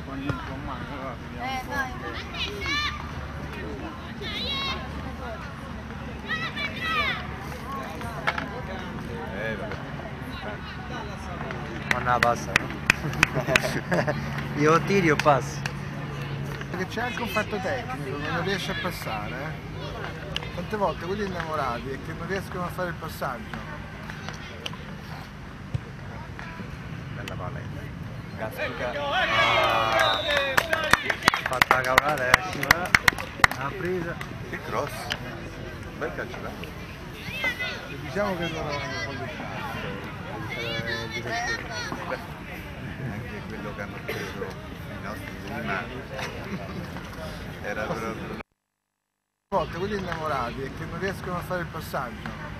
quando entro in mano, allora vediamo un Ma non la passa, no? Io tiri o passi? Perché c'è anche un fatto tecnico che non riesce a passare, Tante volte quelli innamorati e che non riescono a fare il passaggio. Bella palla. Caspica. Fatta cavolare, scivola. Ha presa. Che cross. Bel calcio, Diciamo che loro hanno qualità. Anche quello che hanno preso i nostri prima era proprio... Tante volte quelli innamorati e che non riescono a fare il passaggio.